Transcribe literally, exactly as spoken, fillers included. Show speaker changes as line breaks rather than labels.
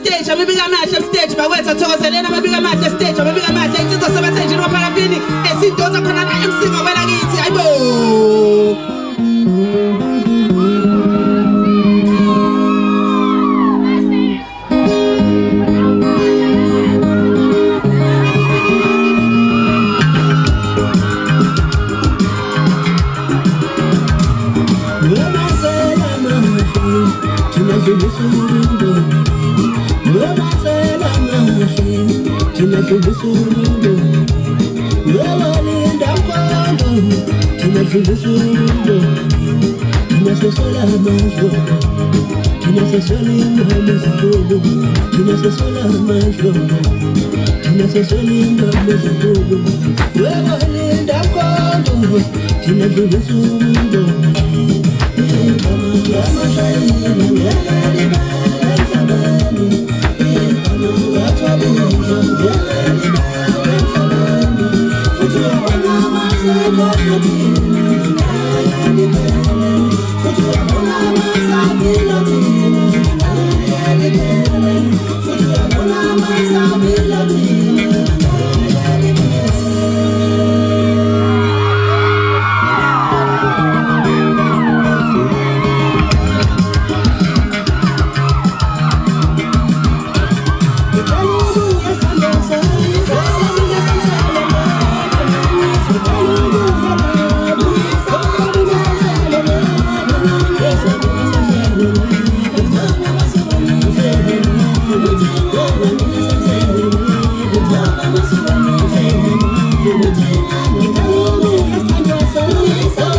stage, I'm a bigger match of stage, but where's a toss and then I'm a bigger match of stage, I'm a bigger match, and since I'm saying, you know, Parafini, and see those are going to M C when I get it, I go.
So